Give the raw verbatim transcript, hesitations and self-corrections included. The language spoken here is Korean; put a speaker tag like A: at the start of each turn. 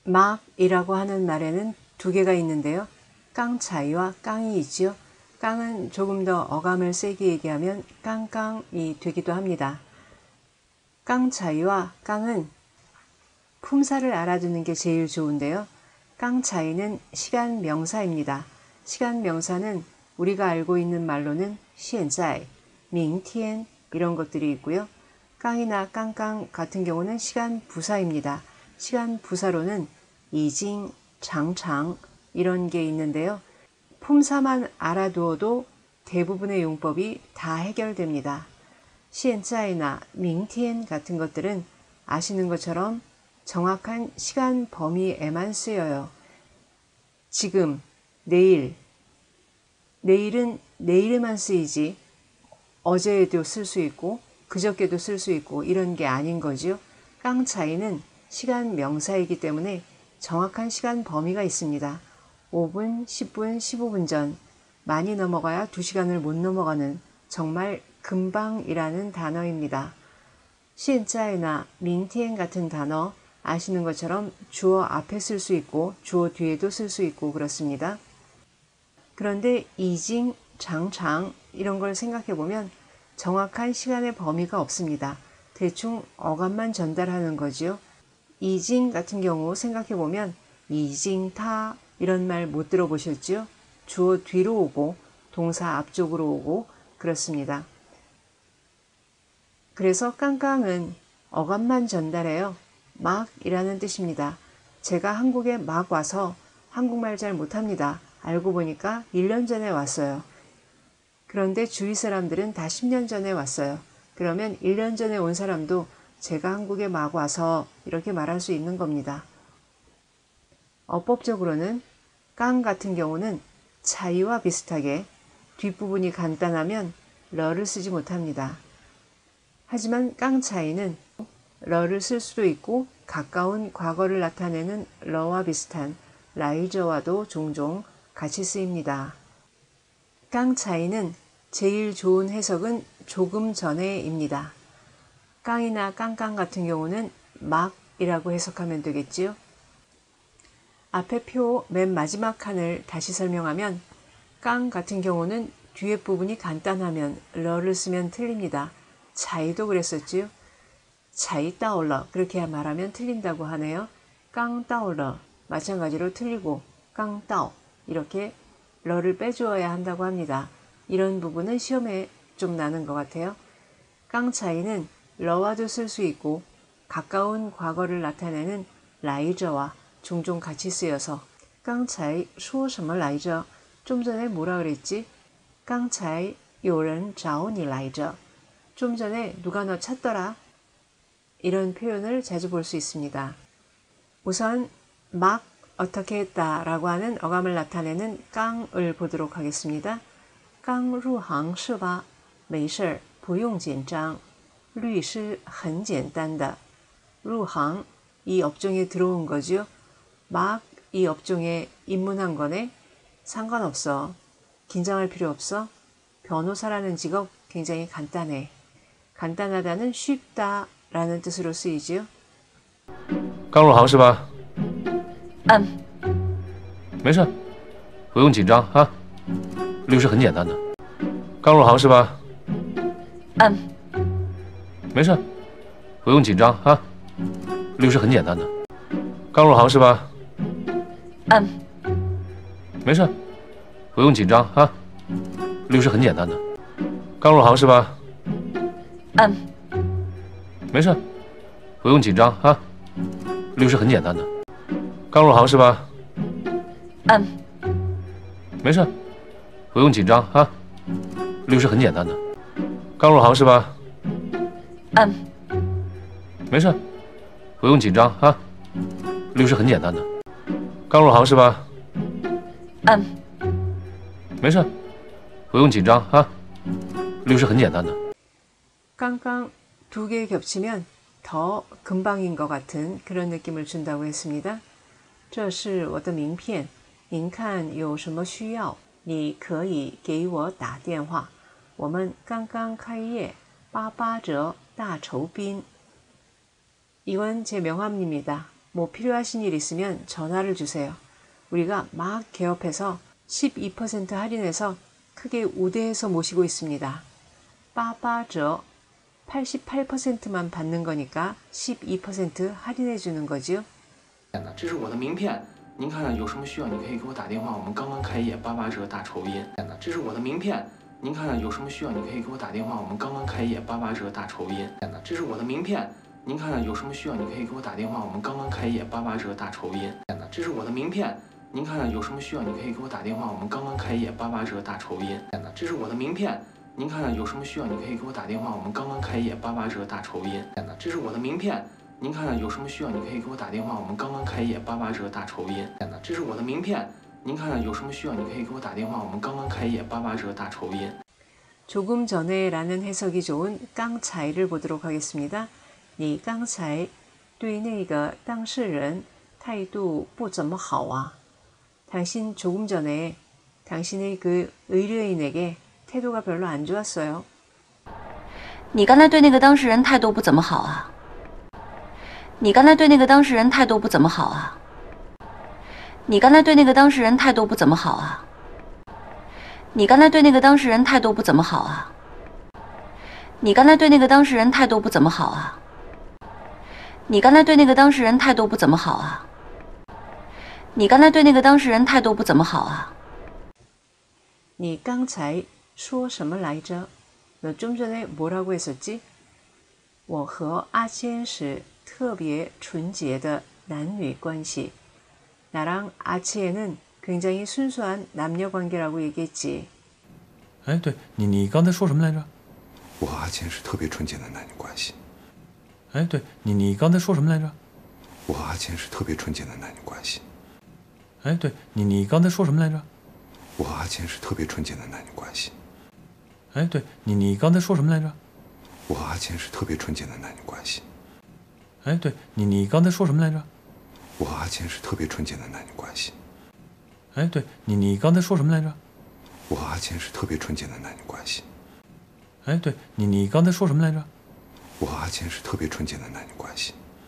A: 막이라고 하는 말에는 두 개가 있는데요. 깡차이와 깡이 있지요. 깡은 조금 더 어감을 세게 얘기하면 깡깡이 되기도 합니다. 깡차이와 깡은 품사를 알아두는 게 제일 좋은데요. 깡차이는 시간 명사입니다. 시간 명사는 우리가 알고 있는 말로는 现在, 明天 이런 것들이 있고요. 깡이나 깡깡 같은 경우는 시간 부사입니다. 시간 부사로는 已经, 常常 이런 게 있는데요. 품사만 알아두어도 대부분의 용법이 다 해결됩니다. 现在나 明天 같은 것들은 아시는 것처럼 정확한 시간 범위에만 쓰여요. 지금, 내일, 내일은 내일에만 쓰이지 어제에도 쓸 수 있고 그저께도 쓸 수 있고 이런 게 아닌 거죠. 깡차이는 시간 명사이기 때문에 정확한 시간 범위가 있습니다. 오 분, 십 분, 십오 분 전, 많이 넘어가야 두 시간을 못 넘어가는 정말 금방이라는 단어입니다. 现在나 明天 같은 단어 아시는 것처럼 주어 앞에 쓸 수 있고 주어 뒤에도 쓸 수 있고 그렇습니다. 그런데 已经, 常常 이런 걸 생각해 보면 정확한 시간의 범위가 없습니다. 대충 어감만 전달하는 거지요. 已经 같은 경우 생각해 보면 已经타 이런 말 못 들어보셨지요? 주어 뒤로 오고 동사 앞쪽으로 오고 그렇습니다. 그래서 깡깡은 어감만 전달해요. 막이라는 뜻입니다. 제가 한국에 막 와서 한국말 잘 못합니다. 알고 보니까 일 년 전에 왔어요. 그런데 주위 사람들은 다 십 년 전에 왔어요. 그러면 일 년 전에 온 사람도 제가 한국에 막 와서 이렇게 말할 수 있는 겁니다. 어법적으로는 깡 같은 경우는 차이와 비슷하게 뒷부분이 간단하면 러를 쓰지 못합니다. 하지만 깡차이는 러를 쓸 수도 있고 가까운 과거를 나타내는 러와 비슷한 라이저와도 종종 같이 쓰입니다. 깡차이는 제일 좋은 해석은 조금 전에입니다. 깡이나 깡깡 같은 경우는 막이라고 해석하면 되겠지요. 앞에 표 맨 마지막 칸을 다시 설명하면 깡 같은 경우는 뒤에 부분이 간단하면 러를 쓰면 틀립니다. 차이도 그랬었지요. 차이 따올러 그렇게 말하면 틀린다고 하네요. 깡 따올러 마찬가지로 틀리고 깡 따오 이렇게 러를 빼주어야 한다고 합니다. 이런 부분은 시험에 좀 나는 것 같아요. 깡 차이는 러와도 쓸 수 있고 가까운 과거를 나타내는 라이저와 종종 같이 쓰여서 깡 차이 说什么来着? 좀 전에 뭐라 그랬지? 刚才有人找你来着. 좀 전에 누가 너 찾더라. 이런 표현을 자주 볼 수 있습니다. 우선 막 어떻게 했다 라고 하는 어감을 나타내는 깡을 보도록 하겠습니다. 刚入行是吧? 没事不用紧张律师很简单的入行이 업종에 들어온 거죠. 막 이 업종에 입문한 거네. 상관없어. 긴장할 필요 없어. 변호사라는 직업 굉장히 간단해. 간단하다는 쉽다 라는 뜻으로 쓰이지요.
B: 刚入行是吧?
C: 嗯，
B: 没事，不用紧张啊。律师很简单的。刚入行是吧？
C: 嗯，
B: 没事，不用紧张啊。律师很简单的。刚入行是吧？
C: 嗯，
B: 没事，不用紧张啊。律师很简单的。刚入行是吧？
C: 嗯，
B: 没事，不用紧张啊。律师很简单的。刚入行是吧？
C: 嗯，
B: 没事，不用紧张啊。律师很简单的。刚入行是吧？
C: 嗯，
B: 没事，不用紧张啊。律师很简单的。刚入行是吧？
C: 嗯，
B: 没事，不用紧张啊。律师很简单的。
A: 깡깡 두 개 겹치면 더 금방인 것 같은 그런 느낌을 준다고 했습니다. 这是我的名片您看有什么需要你可以给我打电话我们刚刚开业八八折大酬宾 이건 제 명함입니다. 뭐 필요하신 일 있으면 전화를 주세요. 우리가 막 개업해서 십이 퍼센트 할인해서 크게 우대해서 모시고 있습니다. 빠빠저 팔십팔 퍼센트만 받는 거니까 십이 퍼센트 할인해 주는 거지요.
D: 这是我的名片，您看有什么需要，你可以给我打电话。我们刚刚开业，八八折大酬宾。这是我的名片，您看有什么需要，你可以给我打电话。我们刚刚开业，八八折大酬宾。这是我的名片，您看有什么需要，你可以给我打电话。我们刚刚开业，八八折大酬宾。这是我的名片，您看有什么需要，你可以给我打电话。我们刚刚开业，八八折大酬宾。这是我的名片，您看有什么需要，你可以给我打电话。我们刚刚开业，八八折大酬宾。这是我的名片。 您看有什么需要，你可以给我打电话。我们刚刚开业，八八折大酬宾。这是我的名片。您看有什么需要，你可以给我打电话。我们刚刚开业，八八折大酬宾。
A: 조금 전에라는 해석이 좋은 깡차이를 보도록 하겠습니다. 你刚才对那个当事人态度不怎么好啊. 당신 조금 전에 당신의 그 의뢰인에게 태도가 별로 안 좋았어요.
C: 你刚才对那个当事人态度不怎么好啊。 你刚才对那个当事人态度不怎么好啊！你刚才对那个当事人态度不怎么好啊！你刚才对那个当事人态度不怎么好啊！你刚才对那个当事人态度不怎么好啊！你刚才对那个当事人态度不怎么好啊！你刚才对那个当事人态度不怎么好啊！
A: 你刚才说什么来着？너 좀 전에 뭐라고 했었지? 我和阿谦是 特别纯洁的男女关系. 나랑 아치에는 굉장히 순수한 남녀 관계라고 얘기했지.
E: 哎，对你，你刚才说什么来着？
F: 我和阿谦是特别纯洁的男女关系。
E: 哎，对你，你刚才说什么来着？
F: 我和阿谦是特别纯洁的男女关系。
E: 哎，对你，你刚才说什么来着？
F: 我和阿谦是特别纯洁的男女关系。
E: 哎，对你，你刚才说什么来着？
F: 我和阿谦是特别纯洁的男女关系。
E: 哎，对你，你刚才说什么来着？
F: 我和阿谦是特别纯洁的男女关系。
E: 哎，对你，你刚才说什么来着？
F: 我和阿谦是特别纯洁的男女关系。
E: 哎，对你，你刚才说什么来着？
F: 我和阿谦是特别纯洁的男女关系。